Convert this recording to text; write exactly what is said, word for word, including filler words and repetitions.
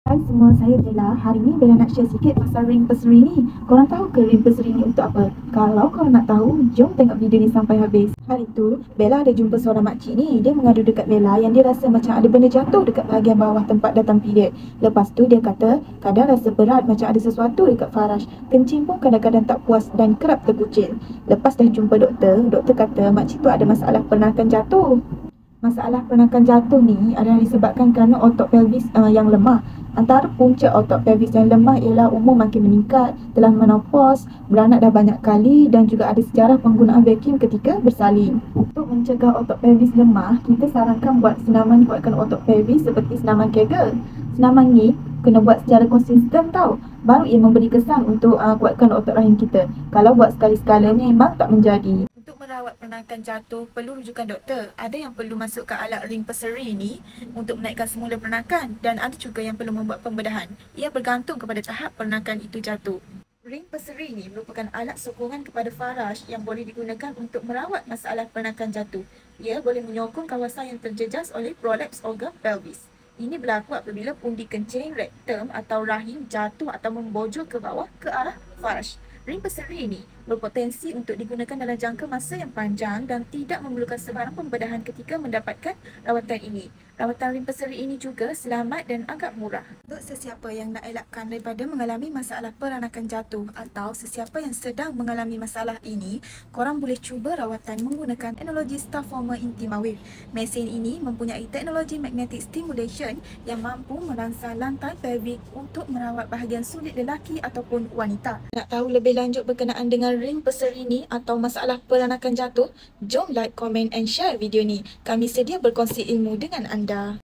Hai semua, saya Bella. Hari ni Bella nak share sikit pasal ring peseri ni. Korang tahu ke ring peseri ni untuk apa? Kalau korang nak tahu, jom tengok video ni sampai habis. Hari tu, Bella ada jumpa seorang makcik ni. Dia mengadu dekat Bella yang dia rasa macam ada benda jatuh dekat bahagian bawah tempat datang period. Lepas tu dia kata, kadang rasa berat macam ada sesuatu dekat Farash. Kencing pun kadang-kadang tak puas dan kerap terkucil. Lepas dah jumpa doktor, doktor kata makcik tu ada masalah pernakan jatuh. Masalah peranakan jatuh ni adalah disebabkan kerana otot pelvis uh, yang lemah. Antara punca otot pelvis yang lemah ialah umur makin meningkat, telah menopause, beranak dah banyak kali dan juga ada sejarah penggunaan vacuum ketika bersalin. Untuk mencegah otot pelvis lemah, kita sarankan buat senaman kuatkan otot pelvis seperti senaman Kegel. Senaman ni kena buat secara konsisten tau. Baru ia memberi kesan untuk uh, kuatkan otot rahim kita. Kalau buat sekali-sekala memang tak menjadi. Untuk merawat peranakan jatuh, perlu rujukan doktor. Ada yang perlu masukkan alat ring peseri ini untuk menaikkan semula peranakan dan ada juga yang perlu membuat pembedahan. Ia bergantung kepada tahap peranakan itu jatuh. Ring peseri ini merupakan alat sokongan kepada Farash yang boleh digunakan untuk merawat masalah peranakan jatuh. Ia boleh menyokong kawasan yang terjejas oleh prolaps organ pelvis. Ini berlaku apabila pundi kencing, rektum atau rahim jatuh atau membojol ke bawah ke arah Farash. Ring peseri ini berpotensi untuk digunakan dalam jangka masa yang panjang dan tidak memerlukan sebarang pembedahan ketika mendapatkan rawatan ini. Rawatan ring peseri ini juga selamat dan agak murah. Untuk sesiapa yang nak elakkan daripada mengalami masalah peranakan jatuh atau sesiapa yang sedang mengalami masalah ini, korang boleh cuba rawatan menggunakan teknologi Starformer Intima Wave. Mesin ini mempunyai teknologi magnetic stimulation yang mampu merangsang lantai pelvik untuk merawat bahagian sulit lelaki ataupun wanita. Nak tahu lebih lanjut berkenaan dengan ring peseri ni atau masalah peranakan jatuh? Jom like, komen and share video ni. Kami sedia berkongsi ilmu dengan anda.